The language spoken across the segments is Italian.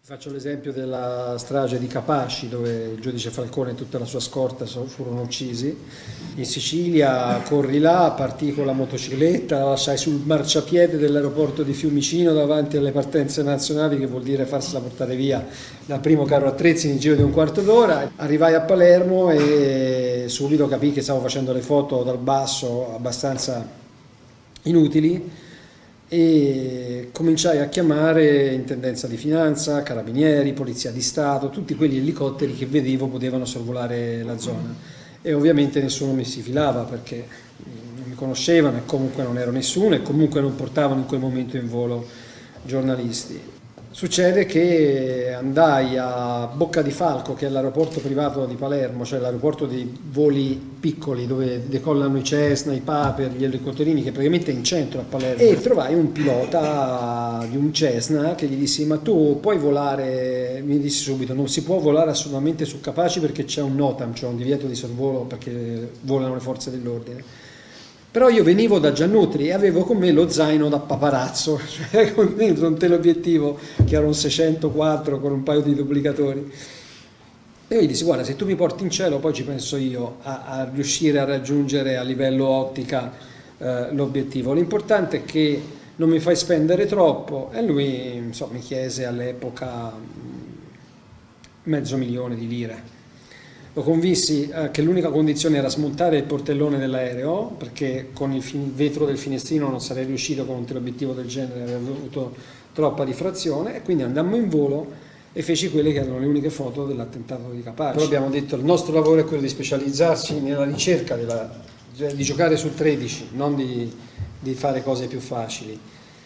Faccio l'esempio della strage di Capaci, dove il giudice Falcone e tutta la sua scorta furono uccisi. In Sicilia corri là, partì con la motocicletta, la lasciai sul marciapiede dell'aeroporto di Fiumicino davanti alle partenze nazionali, che vuol dire farsela portare via dal primo carro attrezzi nel giro di un quarto d'ora. Arrivai a Palermo e subito capii che stavo facendo le foto dal basso abbastanza inutili, e cominciai a chiamare Intendenza di Finanza, Carabinieri, Polizia di Stato, tutti quegli elicotteri che vedevo potevano sorvolare la zona, e ovviamente nessuno mi si filava perché non mi conoscevano e comunque non ero nessuno e comunque non portavano in quel momento in volo giornalisti. Succede che andai a Bocca di Falco, che è l'aeroporto privato di Palermo, cioè l'aeroporto dei voli piccoli dove decollano i Cessna, i Paper, gli elicotterini, che praticamente è in centro a Palermo, e trovai un pilota di un Cessna che gli dissi: ma tu puoi volare? Mi disse subito: non si può volare assolutamente su Capaci perché c'è un NOTAM, cioè un divieto di sorvolo perché volano le forze dell'ordine. Però io venivo da Giannutri e avevo con me lo zaino da paparazzo, cioè con un teleobiettivo che era un 604 con un paio di duplicatori. E io gli dissi: guarda, se tu mi porti in cielo poi ci penso io a riuscire a raggiungere a livello ottica l'obiettivo. L'importante è che non mi fai spendere troppo. E lui mi chiese all'epoca $500.000 di lire. Lo convinsi che l'unica condizione era smontare il portellone dell'aereo, perché con il vetro del finestrino non sarei riuscito con un teleobiettivo del genere, avevo avuto troppa diffrazione, e quindi andammo in volo e feci quelle che erano le uniche foto dell'attentato di Capaci. Però abbiamo detto: il nostro lavoro è quello di specializzarsi nella ricerca di giocare sul 13, non di fare cose più facili.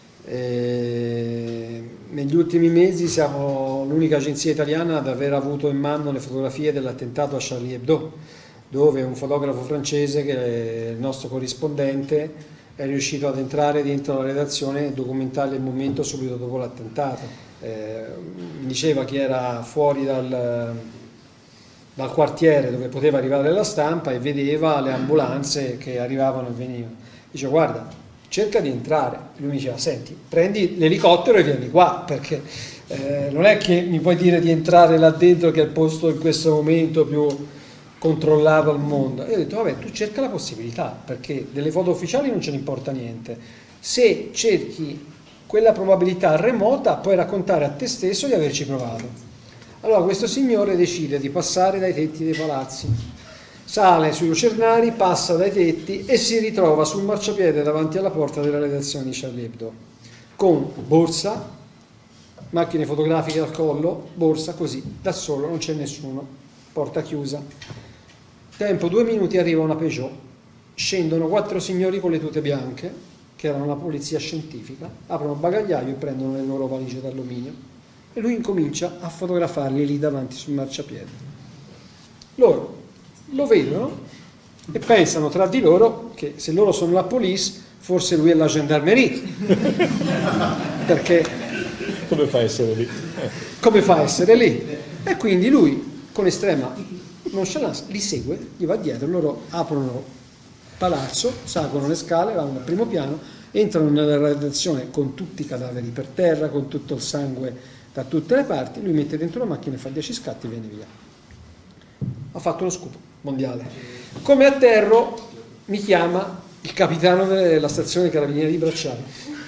Negli ultimi mesi siamo l'unica agenzia italiana ad aver avuto in mano le fotografie dell'attentato a Charlie Hebdo, dove un fotografo francese, che è il nostro corrispondente, è riuscito ad entrare dentro la redazione e documentare il momento subito dopo l'attentato. Mi diceva che era fuori dal quartiere dove poteva arrivare la stampa e vedeva le ambulanze che arrivavano e venivano. Dice: guarda, cerca di entrare. Lui mi diceva: senti, prendi l'elicottero e vieni qua, perché non è che mi puoi dire di entrare là dentro, che è il posto in questo momento più controllato al mondo. E io ho detto: vabbè, tu cerca la possibilità, perché delle foto ufficiali non ce ne importa niente. Se cerchi quella probabilità remota, puoi raccontare a te stesso di averci provato. Allora questo signore decide di passare dai tetti dei palazzi, sale sui lucernari, passa dai tetti e si ritrova sul marciapiede davanti alla porta della redazione di Charlie Hebdo, con borsa, macchine fotografiche al collo, borsa, così, da solo, non c'è nessuno, porta chiusa. Tempo 2 minuti, arriva una Peugeot, scendono 4 signori con le tute bianche, che erano la polizia scientifica, aprono il bagagliaio e prendono le loro valigie d'alluminio, e lui incomincia a fotografarli lì davanti sul marciapiede. Loro lo vedono e pensano tra di loro che se loro sono la police, forse lui è la gendarmerie. Perché come fa a essere lì? Come fa a essere lì? E quindi lui, con estrema nonchalance, li segue, gli va dietro. Loro aprono il palazzo, salgono le scale, vanno al primo piano, entrano nella redazione con tutti i cadaveri per terra, con tutto il sangue da tutte le parti. Lui mette dentro la macchina, fa 10 scatti e viene via. Ha fatto lo scoop mondiale. Come atterro mi chiama il capitano della stazione dei Carabinieri di Bracciano.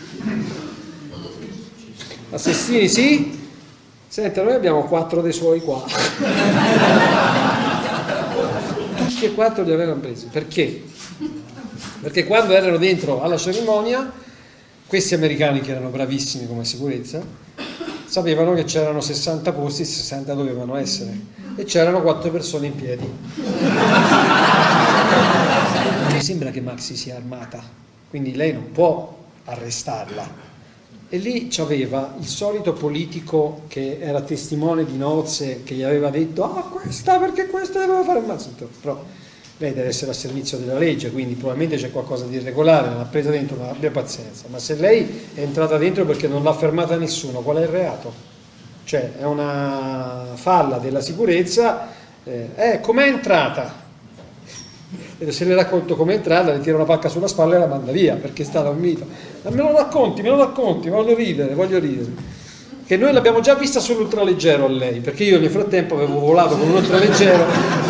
Assessini, sì? Senta, noi abbiamo 4 dei suoi qua. Tutti e 4 li avevano presi. Perché? Perché quando erano dentro alla cerimonia, questi americani, che erano bravissimi come sicurezza, sapevano che c'erano 60 posti, 60 dovevano essere, e c'erano 4 persone in piedi. Mi sembra che Maxi sia armata, quindi lei non può arrestarla. E lì c'aveva il solito politico che era testimone di nozze, che gli aveva detto: ah, questa, perché questa doveva fare il mazzetto. Però lei deve essere a servizio della legge, quindi probabilmente c'è qualcosa di irregolare, non l'ha presa dentro, non abbia pazienza. Ma se lei è entrata dentro perché non l'ha fermata nessuno, qual è il reato? Cioè, è una falla della sicurezza. Com'è entrata? E se le racconto com'è entrata, le tira una pacca sulla spalla e la manda via, perché è stata un mito. Ma me lo racconti, voglio ridere. che noi l'abbiamo già vista sull'ultraleggero a lei, perché io nel frattempo avevo volato con un ultraleggero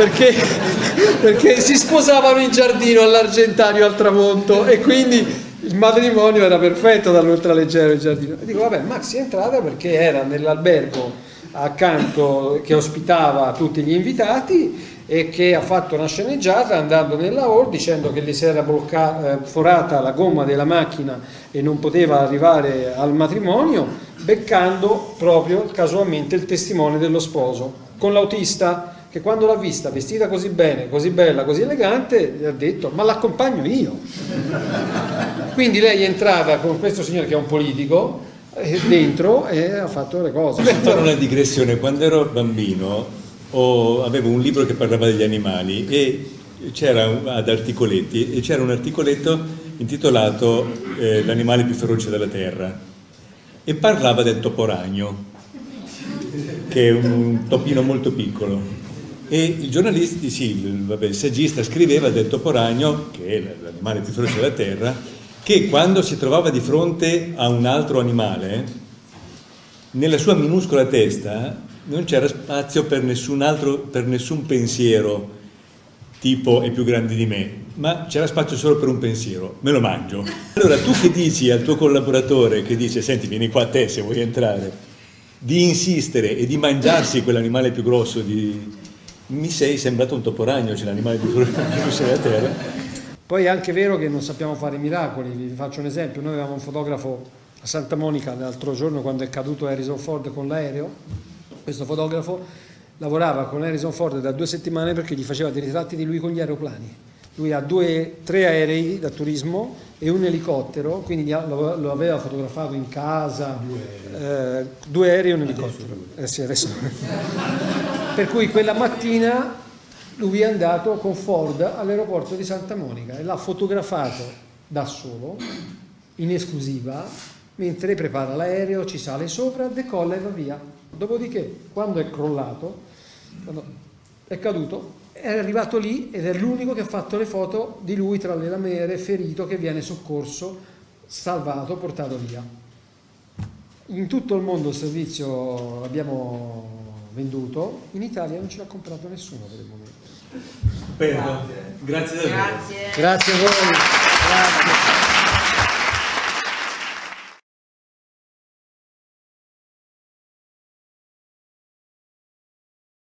perché si sposavano in giardino all'Argentario al tramonto e quindi il matrimonio era perfetto dall'ultraleggero in giardino. E dico vabbè, Max è entrata perché era nell'albergo accanto che ospitava tutti gli invitati e che ha fatto una sceneggiata andando nella hall dicendo che gli si era forata la gomma della macchina e non poteva arrivare al matrimonio, beccando proprio casualmente il testimone dello sposo, con l'autista che quando l'ha vista vestita così bene, così bella, così elegante, gli ha detto ma l'accompagno io. Quindi lei è entrata con questo signore che è un politico dentro e ha fatto le cose. Per fare una digressione, quando ero bambino avevo un libro che parlava degli animali e c'era ad articoletti e c'era un articoletto intitolato L'animale più feroce della terra e parlava del toporagno, che è un topino molto piccolo, e il giornalista, il saggista scriveva del toporagno, che è l'animale più feroce della terra, che quando si trovava di fronte a un altro animale nella sua minuscola testa non c'era spazio per nessun pensiero tipo è più grande di me, ma c'era spazio solo per un pensiero: me lo mangio. Allora tu che dici al tuo collaboratore che dice senti vieni qua a te se vuoi entrare, di insistere e di mangiarsi quell'animale più grosso, mi sei sembrato un toporagno, cioè l'animale più grosso della terra. Poi è anche vero che non sappiamo fare miracoli. Vi faccio un esempio: noi avevamo un fotografo a Santa Monica l'altro giorno quando è caduto Harrison Ford con l'aereo. Questo fotografo lavorava con Harrison Ford da 2 settimane perché gli faceva dei ritratti di lui con gli aeroplani. Lui ha 3 aerei da turismo e un elicottero, quindi lo aveva fotografato in casa, 2 aerei e un elicottero. Sì, adesso. Per cui quella mattina lui è andato con Ford all'aeroporto di Santa Monica e l'ha fotografato da solo, in esclusiva, mentre prepara l'aereo, ci sale sopra, decolla e va via. Dopodiché, quando è crollato, quando è caduto, è arrivato lì ed è l'unico che ha fatto le foto di lui tra le lamere, ferito, che viene soccorso, salvato, portato via. In tutto il mondo il servizio l'abbiamo venduto, in Italia non ce l'ha comprato nessuno per il momento. Stupendo, grazie davvero. Grazie a voi. Grazie.